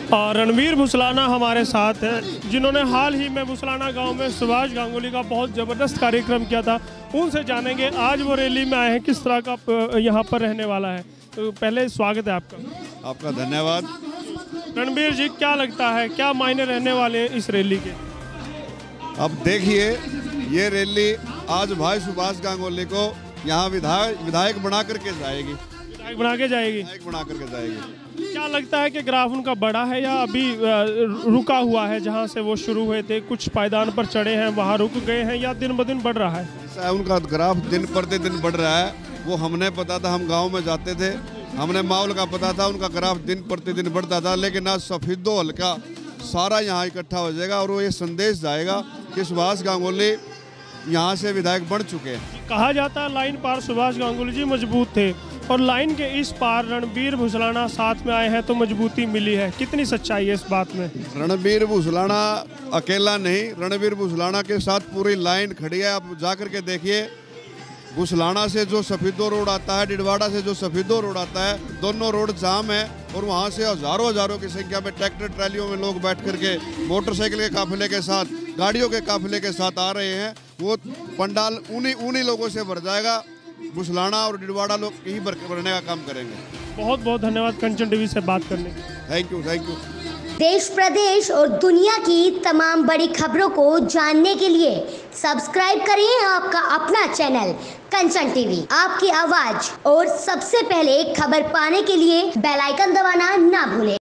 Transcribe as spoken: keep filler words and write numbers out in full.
और रणवीर भुसलाना हमारे साथ हैं, जिन्होंने हाल ही में भुसलाना गांव में सुभाष गांगुली का बहुत ज़बरदस्त कार्यक्रम किया था। उनसे जानेंगे आज वो रैली में आए हैं, किस तरह का यहाँ पर रहने वाला है। तो पहले स्वागत है आपका। आपका धन्यवाद। रणवीर जी, क्या लगता है, क्या मायने रहने वाले हैं इस रैली के? अब देखिए, ये रैली आज भाई सुभाष गांगुली को यहाँ विधायक विधायक बना करके जाएगी। विधायक बना के जाएगी विधायक बना करके जाएगी। क्या लगता है कि ग्राफ उनका बड़ा है या अभी रुका हुआ है? जहाँ से वो शुरू हुए थे, कुछ पायदान पर चढ़े हैं, वहाँ रुक गए हैं, या दिन ब दिन बढ़ रहा है? ऐसा उनका ग्राफ दिन प्रतिदिन बढ़ रहा है। वो हमने पता था, हम गांव में जाते थे, हमने माहौल का पता था, उनका ग्राफ दिन प्रतिदिन बढ़ता था। लेकिन आज सफेदो हल्का सारा यहाँ इकट्ठा हो जाएगा और वो ये संदेश जाएगा कि सुभाष गांगुली यहाँ से विधायक बन चुके हैं। कहा जाता है लाइन पार सुभाष गांगुली जी मजबूत थे, और लाइन के इस पार रणवीर भुसलाना साथ में आए हैं तो मजबूती मिली है। कितनी सच्चाई है इस बात में? रणवीर भुसलाना अकेला नहीं, रणवीर भुसलाना के साथ पूरी लाइन खड़ी है। आप जा कर के देखिए, भुसलाना से जो सफेदो रोड आता है, डिडवाड़ा से जो सफेदो रोड आता है, दोनों रोड जाम है और वहाँ से हजारों हजारों की संख्या में ट्रैक्टर ट्रैलियों में लोग बैठ करके मोटरसाइकिल के काफिले के साथ, गाड़ियों के काफिले के साथ आ रहे हैं। वो पंडाल उन्हीं उन्हीं लोगों से भर जाएगा। भुसलाना और डिडवाड़ा लोग यही भरने का काम करेंगे। बहुत बहुत धन्यवाद कंचन टीवी से बात करने के लिए। Thank you thank you. देश प्रदेश और दुनिया की तमाम बड़ी खबरों को जानने के लिए सब्सक्राइब करें आपका अपना चैनल कंचन टीवी। आपकी आवाज और सबसे पहले खबर पाने के लिए बेल आइकन दबाना ना भूलें।